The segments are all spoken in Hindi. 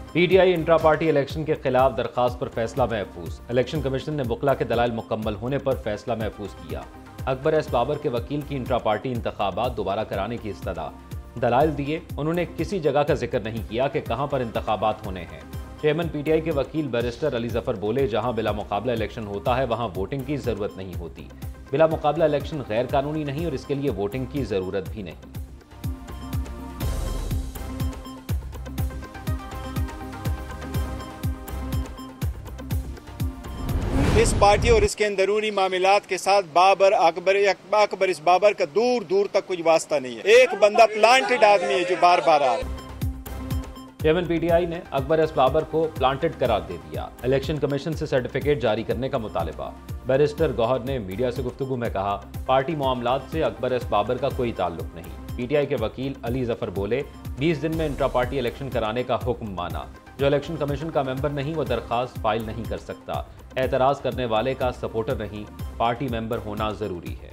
पीटीआई इंट्रा पार्टी इलेक्शन के खिलाफ दरखास्त पर फैसला महफूज। इलेक्शन कमीशन ने बुकला के दलाइल मुकम्मल होने पर फैसला महफूज किया। अकबर एस बाबर के वकील की इंट्रा पार्टी इंतखाबात दोबारा कराने की इस्तदा। दलाइल दिए, उन्होंने किसी जगह का जिक्र नहीं किया कि कहां पर इंतखाबात होने हैं। चेयरमैन पीटीआई के वकील बैरिस्टर अली जफर बोले, जहां बिला मुकाबला इलेक्शन होता है वहां वोटिंग की जरूरत नहीं होती। बिला मुकाबला इलेक्शन गैर कानूनी नहीं और इसके लिए वोटिंग की जरूरत भी नहीं। इस पार्टी और इसके अंदरूनी मामलात के साथ अकबर इस बाबर का दूर दूर तक कुछ वास्ता नहीं है। एक बंदा प्लांटेड आदमी है जो बार बार आ रहा है। चेयरमैन पीटीआई ने अकबर एस बाबर को प्लांटेड करार दे दिया। इलेक्शन कमीशन से सर्टिफिकेट जारी करने का मुतालिबा। बैरिस्टर गौहर ने मीडिया से गुफ्तगू में कहा, पार्टी मामलात से अकबर एस बाबर का कोई ताल्लुक नहीं। पीटीआई के वकील अली जफर बोले, 20 दिन में इंट्रा पार्टी इलेक्शन कराने का हुक्म माना। जो इलेक्शन कमीशन का मेंबर नहीं वो दरखास्त फाइल नहीं कर सकता। एतराज करने वाले का सपोर्टर नहीं, पार्टी मेंबर होना जरूरी है।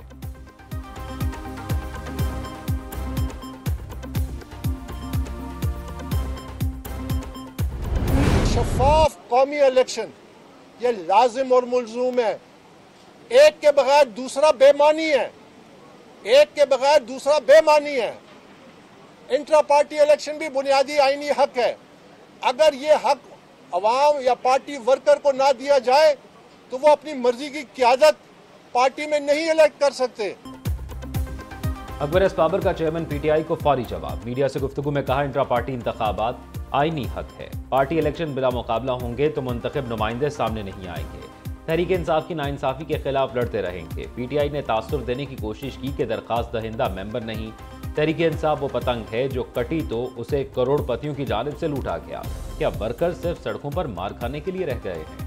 शफाफ कौमी इलेक्शन ये लाजिम और मुलजूम है। एक के बगैर दूसरा बेमानी है, एक के बगैर दूसरा बेमानी है। इंट्रा पार्टी इलेक्शन भी बुनियादी आईनी हक है। अगर ये हक अवाम या पार्टी वर्कर को ना दिया जाए तो वो अपनी मर्जी की क़यादत पार्टी में नहीं इलेक्ट कर सकते। अकबर एस बाबर का चेयरमैन पीटीआई को फौरी जवाब। मीडिया से गुफ्तगू में कहा, इंट्रा पार्टी इंतखाबात आईनी हक है। पार्टी इलेक्शन बिला मुकाबला होंगे तो मुंतखब नुमाइंदे सामने नहीं आएंगे। तहरीक इंसाफ की नाइंसाफी के खिलाफ लड़ते रहेंगे। पीटीआई ने तासुर देने की कोशिश की कि दरखास्त दहिंदा मेंबर नहीं। तहरीक इंसाफ वो पतंग है जो कटी तो उसे करोड़पतियों की जानिब से लूटा गया। क्या वर्कर सिर्फ सड़कों पर मार खाने के लिए रह गए हैं?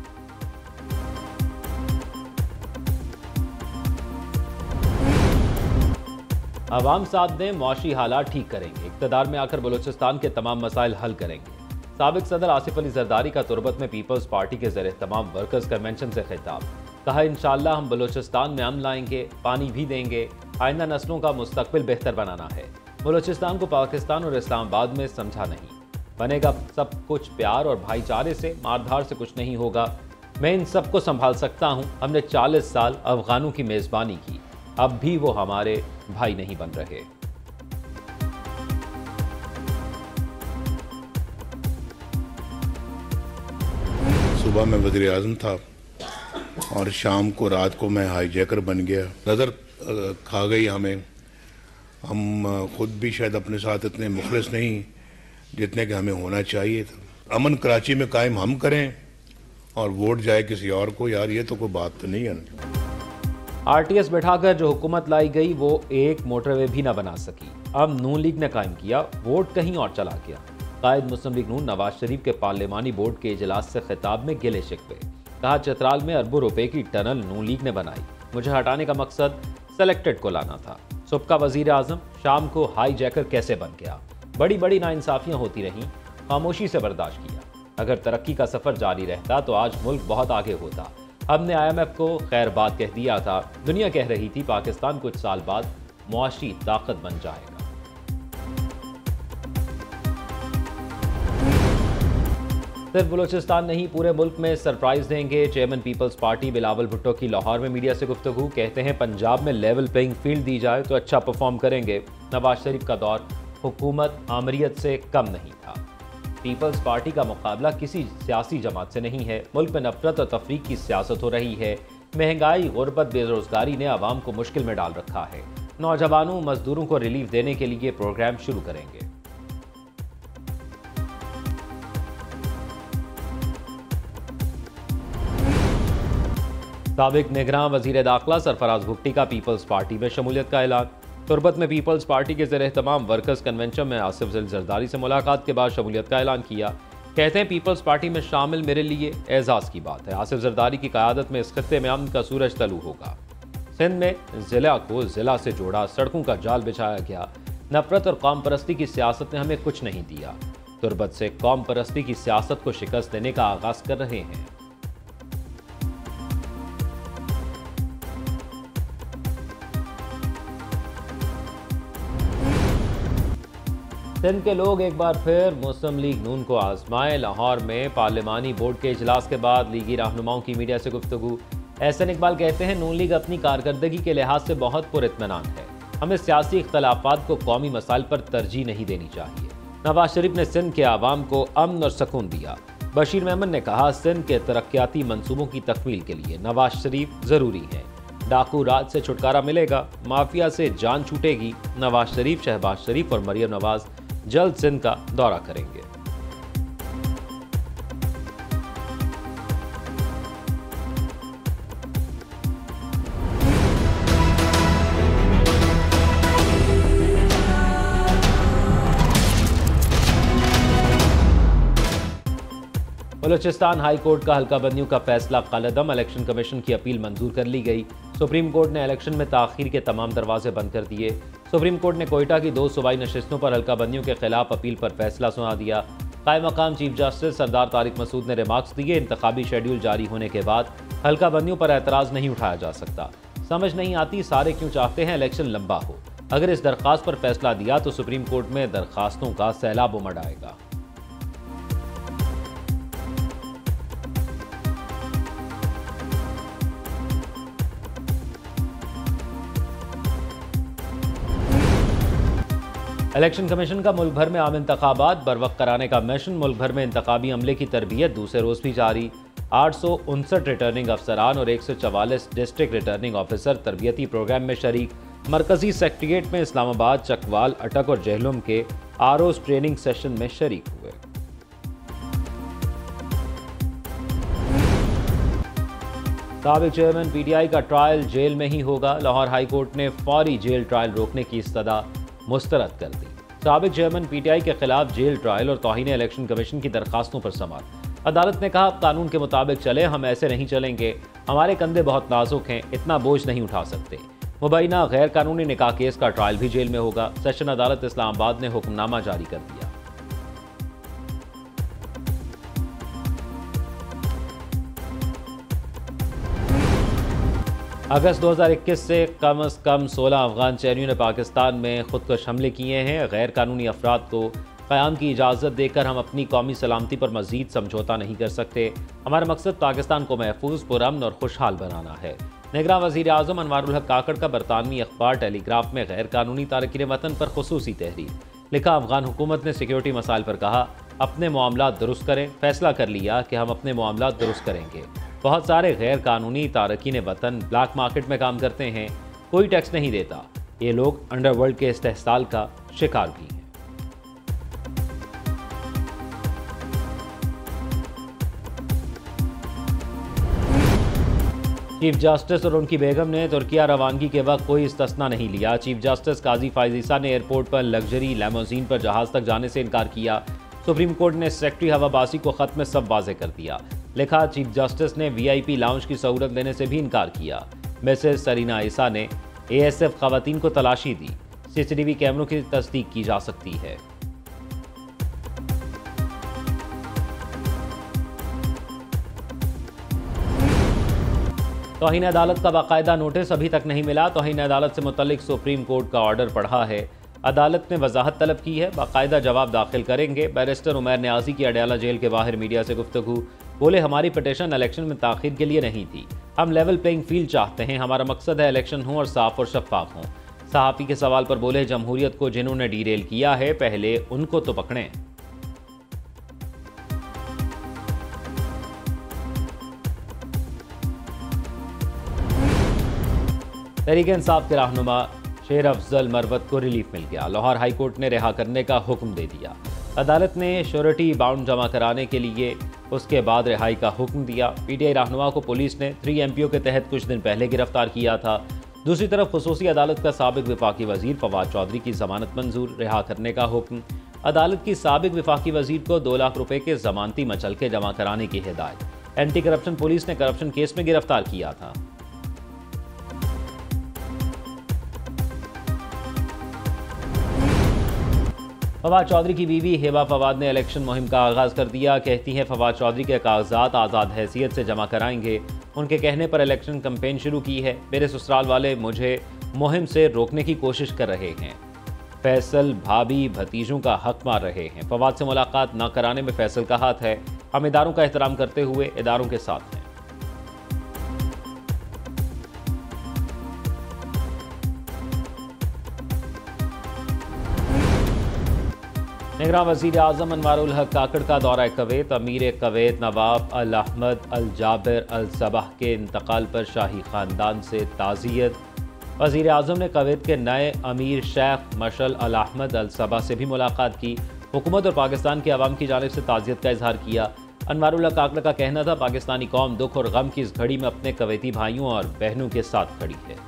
अवाम साथ दें, मुआशी हालात ठीक करेंगे। इक़्तिदार में आकर बलूचिस्तान के तमाम मसाइल हल करेंगे। साबिक सदर आसिफ अली जरदारी का तुरबत में पीपल्स पार्टी के ज़रिए तमाम वर्कर्स कन्वेंशन से खिताब। कहा, इंशाअल्लाह हम बलूचिस्तान में अमन लाएंगे, पानी भी देंगे। आइंदा नस्लों का मुस्तकबिल बेहतर बनाना है। बलूचिस्तान को पाकिस्तान और इस्लामाबाद में समझा नहीं। बनेगा सब कुछ प्यार और भाईचारे से, मारधार से कुछ नहीं होगा। मैं इन सबको संभाल सकता हूँ। हमने 40 साल अफगानों की मेज़बानी की, अब भी वो हमारे भाई नहीं बन रहे। सुबह मैं वज़ीर आज़म था और शाम को रात को मैं हाईजैकर बन गया। नज़र खा गई हमें। हम खुद भी शायद अपने साथ इतने मुखलिस नहीं जितने कि हमें होना चाहिए था। अमन कराची में कायम हम करें और वोट जाए किसी और को, यार ये तो कोई बात तो नहीं है। आरटीएस बैठाकर जो हुकूमत लाई गई वो एक मोटरवे भी ना बना सकी। अब नून लीग ने कायम किया, वोट कहीं और चला गया। कायद मुस्लिम लीग नून नवाज शरीफ के पार्लिमानी बोर्ड के इजलास से खिताब में गिले शिकवे। कहा, चतराल में अरबों रुपए की टनल नून लीग ने बनाई। मुझे हटाने का मकसद सेलेक्टेड को लाना था। सुबह का वजीर आजम, शाम को हाई जैकर कैसे बन गया। बड़ी बड़ी नाइंसाफियां होती रहीं, खामोशी से बर्दाश्त किया। अगर तरक्की का सफर जारी रहता तो आज मुल्क बहुत आगे होता। हमने IMF को खैर बात कह दिया था। दुनिया कह रही थी पाकिस्तान कुछ साल बाद मुआशी ताकत बन जाएगा। सिर्फ बलूचिस्तान नहीं, पूरे मुल्क में सरप्राइज देंगे। Chairman people's party Bilawal Bhutto की लाहौर में मीडिया से गुफ्तगू। कहते हैं, पंजाब में लेवल प्लेइंग फील्ड दी जाए तो अच्छा परफॉर्म करेंगे। नवाज शरीफ का दौर हुकूमत आमरीत से कम नहीं था। पीपल्स पार्टी का मुकाबला किसी सियासी जमात से नहीं है। मुल्क में नफरत और तफरीक की सियासत हो रही है। महंगाई, गुर्बत, बेरोजगारी ने आवाम को मुश्किल में डाल रखा है। नौजवानों, मजदूरों को रिलीफ देने के लिए प्रोग्राम शुरू करेंगे। साबिक निगरान वजीर दाखिला सरफराज भुट्टी का पीपल्स पार्टी में शमूलियत का ऐलान। तुरबत में पीपल्स पार्टी के ज़रिए तमाम वर्कर्स कन्वेंशन में आसिफ अली जरदारी से मुलाकात के बाद शमूलियत का ऐलान किया। कहते हैं, पीपल्स पार्टी में शामिल मेरे लिए एजाज़ की बात है। आसिफ जरदारी की क़यादत में इस खित्ते में अमन का सूरज तलू होगा। सिंध में ज़िला को ज़िला से जोड़ा, सड़कों का जाल बिछाया गया। नफरत और कौम परस्ती की सियासत ने हमें कुछ नहीं दिया। तुरबत से कौम परस्ती की सियासत को शिकस्त देने का आगाज़ कर रहे हैं। सिंध के लोग एक बार फिर मुस्लिम लीग नून को आजमाएं। लाहौर में पार्लिमानी बोर्ड के इजलास के बाद लीगी रहनुमाओं की मीडिया से गुफ्तगू। एहसन इकबाल कहते हैं, नून लीग अपनी कारकर्दगी के लिहाज से बहुत पुरइत्मीनान है। हमें सियासी इख्तलाफात को कौमी मसाइल पर तरजीह नहीं देनी चाहिए। नवाज शरीफ ने सिंध के आवाम को अमन और सुकून दिया। बशीर मेमन ने कहा, सिंध के तरक्याती मंसूबों की तकमील के लिए नवाज शरीफ जरूरी है। डाकू राज से छुटकारा मिलेगा, माफिया से जान छूटेगी। नवाज शरीफ, शहबाज शरीफ और मरियम नवाज जल्द सिंध का दौरा करेंगे। बलूचिस्तान हाई कोर्ट का हल्का बंदियों का फैसला कलअदम। इलेक्शन कमीशन की अपील मंजूर कर ली गई। सुप्रीम कोर्ट ने इलेक्शन में ताखीर के तमाम दरवाजे बंद कर दिए। सुप्रीम कोर्ट ने कोयटा की 2 सूबाई नशिस्तों पर हल्का बंदियों के खिलाफ अपील पर फैसला सुना दिया। कायम मकाम चीफ जस्टिस सरदार तारिक मसूद ने रिमार्क्स दिए, इंतखाबी शेड्यूल जारी होने के बाद हल्का बंदियों पर एतराज़ नहीं उठाया जा सकता। समझ नहीं आती सारे क्यों चाहते हैं इलेक्शन लंबा हो। अगर इस दरख्वास्त पर फैसला दिया तो सुप्रीम कोर्ट में दरखास्तों का सैलाब उमड़ आएगा। इलेक्शन कमीशन का मुल्क भर में आम इंतखाबात बरवक्त कराने का मिशन। मुल्क भर में इंतखाबी अमले की तरबियत दूसरे रोज भी जारी। 859 रिटर्निंग अफसरान और 144 डिस्ट्रिक्ट रिटर्निंग ऑफिसर तरबियती प्रोग्राम में शरीक। मरकजी सेक्रेटेरिएट में इस्लामाबाद, चकवाल, अटक और जहलुम के आरओज ट्रेनिंग सेशन में शरीक हुए। साबिक चेयरमैन पीटीआई का ट्रायल जेल में ही होगा। लाहौर हाई कोर्ट ने फौरी जेल ट्रायल रोकने की इस्तदा मुस्तरद कर दी। साबिक चेयरमैन पीटीआई के खिलाफ जेल ट्रायल और तौहीन इलेक्शन कमीशन की दरखास्तों पर समाअत। अदालत ने कहा, अब कानून के मुताबिक चले, हम ऐसे नहीं चलेंगे। हमारे कंधे बहुत नाजुक हैं, इतना बोझ नहीं उठा सकते। मुबैना गैर कानूनी निकाह केस का ट्रायल भी जेल में होगा। सेशन अदालत इस्लामाबाद ने हुक्मनामा जारी कर दिया। अगस्त 2021 से कम कम 16 अफगान शहरियों ने पाकिस्तान में खुदकुश हमले किए हैं। गैर कानूनी अफराद को क़याम की इजाज़त देकर हम अपनी कौमी सलामती पर मज़ीद समझौता नहीं कर सकते। हमारा मकसद पाकिस्तान को महफूज, पुरअमन और खुशहाल बनाना है। निगरान वज़ीर आज़म अनवारुल हक काकड़ का बरतानवी अखबार टेलीग्राफ में गैर कानूनी तारकीन वतन पर खुसूसी तहरीर लिखा। अफगान हुकूमत ने सिक्योरिटी मसाइल पर कहा, अपने मामलात दुरुस्त करें। फैसला कर लिया कि हम अपने मामलात दुरुस्त करेंगे। बहुत सारे गैर कानूनी तारकीन वतन ब्लैक मार्केट में काम करते हैं, कोई टैक्स नहीं देता। ये लोग अंडरवर्ल्ड के इस्तेहसाल का शिकार भी हैं। चीफ जस्टिस और उनकी बेगम ने तुर्किया रवानगी के वक्त कोई इस्तिस्ना नहीं लिया। चीफ जस्टिस काजी फाइज ईसा ने एयरपोर्ट पर लग्जरी लैमोजीन पर जहाज तक जाने से इनकार किया। सुप्रीम कोर्ट ने सेक्रेटरी हवाबाजी को खत में सब वाजे कर दिया। लिखा, चीफ जस्टिस ने वीआईपी लाउंज की सहूलत देने से भी इनकार किया। मिसेस सरीना ईसा ने एएसएफ खवातीन को तलाशी दी। सीसीटीवी कैमरों की तस्दीक की जा सकती है। तौहीन अदालत का बाकायदा नोटिस अभी तक नहीं मिला। तौहीन अदालत से मुतल्लिक सुप्रीम कोर्ट का ऑर्डर पढ़ा है। अदालत ने वजाहत तलब की है, बाकायदा जवाब दाखिल करेंगे। बैरिस्टर उमैर न्याजी की अडयाला जेल के बाहर मीडिया से गुफ्तगू। बोले, हमारी पिटीशन इलेक्शन में ताखीर के लिए नहीं थी। हम लेवल प्लेइंग फील्ड चाहते हैं। हमारा मकसद है इलेक्शन हो और साफ और शफाफ हो। सहाफ़ी के सवाल पर बोले, जमहूरियत को जिन्होंने डीरेल किया है, पहले उनको तो पकड़ें। तहरीक इंसाफ के रहनुमा शेर अफजल मरवत को रिलीफ मिल गया। लाहौर हाई कोर्ट ने रिहा करने का हुक्म दे दिया। अदालत ने श्योरिटी बाउंड जमा कराने के लिए उसके बाद रिहाई का हुक्म दिया। पीटीआई रहनुमा को पुलिस ने 3 MPO के तहत कुछ दिन पहले गिरफ्तार किया था। दूसरी तरफ खुसूसी अदालत का साबिक विफाकी वजीर फवाद चौधरी की जमानत मंजूर, रिहा करने का हुक्म। अदालत की साबिक विफाकी वजीर को 2 लाख रुपए के जमानती मचलके जमा कराने की हिदायत। एंटी करप्शन पुलिस ने करप्शन केस में गिरफ्तार किया था। फवाद चौधरी की बीवी हेबा फवाद ने इलेक्शन मुहिम का आगाज़ कर दिया। कहती हैं, फवाद चौधरी के कागजात आज़ाद हैसियत से जमा कराएंगे। उनके कहने पर इलेक्शन कैंपेन शुरू की है। मेरे ससुराल वाले मुझे मुहिम से रोकने की कोशिश कर रहे हैं। फैसल भाभी भतीजों का हक मार रहे हैं। फवाद से मुलाकात न कराने में फैसल का हाथ है। हम इदारों का एहतराम करते हुए इदारों के साथ हैं। निगरान वज़ीर आज़म अनवारुल हक काकड़ का दौरा कवैत। अमीर Kuwait Nawaf al Ahmad al Jabir al Sabah के इंतकाल पर शाही ख़ानदान से ताज़ियत। वज़ीर आज़म ने कवैत के नए अमीर शेख मशल अल अहमद अल सबह से भी मुलाकात की। हुकूमत और पाकिस्तान की आवाम की जानिब से ताज़ियत का इजहार किया। अनवारुल हक काकड़ का कहना था, पाकिस्तानी कौम दुख और गम की इस घड़ी में अपने कवैती भाइयों और बहनों के साथ खड़ी है।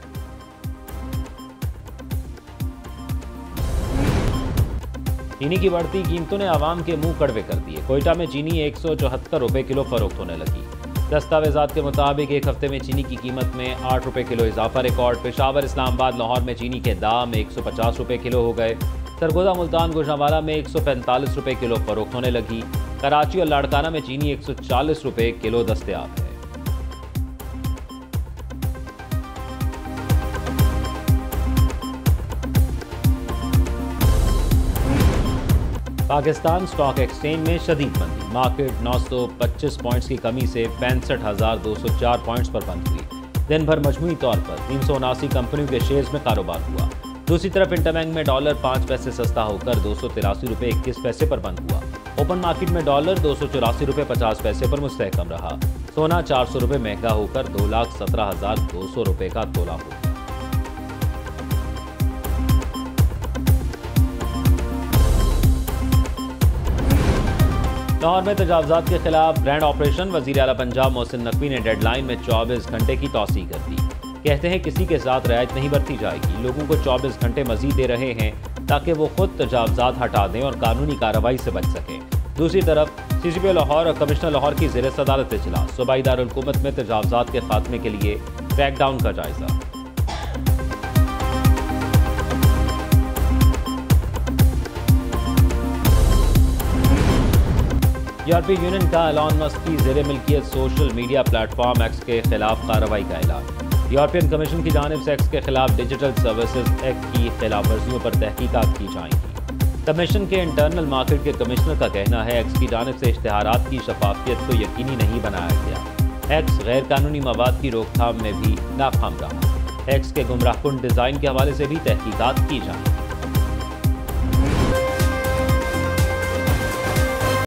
चीनी की बढ़ती कीमतों ने आवाम के मुंह कड़वे कर दिए। कोयटा में चीनी 174 रुपये किलो फरोख्त होने लगी। दस्तावेजात के मुताबिक एक हफ्ते में चीनी की कीमत में 8 रुपये किलो इजाफा रिकॉर्ड। पेशावर, इस्लामाबाद, लाहौर में चीनी के दाम 150 रुपये किलो हो गए। सरगोदा, मुल्तान, गुजरांवाला में 145 रुपये किलो फरोख्त होने लगी। कराची और लाड़काना में चीनी 140 रुपये किलो दस्तयाब है। पाकिस्तान स्टॉक एक्सचेंज में शदीद मंदी। मार्केट 925 पॉइंट्स की कमी से 65,204 पॉइंट्स पर बंद हुई। दिन भर मजमूई तौर पर 379 कंपनियों के शेयर्स में कारोबार हुआ। दूसरी तरफ इंटरबैंक में डॉलर 5 पैसे सस्ता होकर 283 रुपये 21 पैसे पर बंद हुआ। ओपन मार्केट में डॉलर 284 रुपये 50 पैसे पर मुस्तहकम रहा। सोना 400 रुपये महंगा होकर 2,17,200 रुपये का तोला हो गया। लाहौर में तजावुज़ात के खिलाफ ग्रैंड ऑपरेशन। वज़ीर आला पंजाब मोहसिन नकवी ने डेडलाइन में 24 घंटे की तौसीह कर दी। कहते हैं किसी के साथ रियायत नहीं बरती जाएगी। लोगों को 24 घंटे मजीद दे रहे हैं ताकि वो खुद तजावुज़ात हटा दें और कानूनी कार्रवाई से बच सकें। दूसरी तरफ CCP लाहौर और कमिश्नर लाहौर की ज़ेर सदारत इजलास। सूबाई दारुल हुकूमत में तजावुज़ात के खात्मे के लिए क्रैकडाउन का जायजा। यूरोपीय यूनियन का एलॉन मस्क की ज़ेर मिल्कियत सोशल मीडिया प्लेटफॉर्म एक्स के खिलाफ कार्रवाई का ऐलान। यूरोपियन कमीशन की जानिब से एक्स के खिलाफ डिजिटल सर्विसेज एक्ट की खिलाफ वर्जियों पर तहकीकात की जाएंगी। कमीशन के इंटरनल मार्केट के कमिश्नर का कहना है, एक्स की जानिब से इश्तिहारात की शफाफियत को यकीनी नहीं बनाया गया। एक्स गैर कानूनी मवाद की रोकथाम में भी नाकाम रहा। एक्स के गुमराहकुन डिज़ाइन के हवाले से भी तहकीकात की जाएंगी।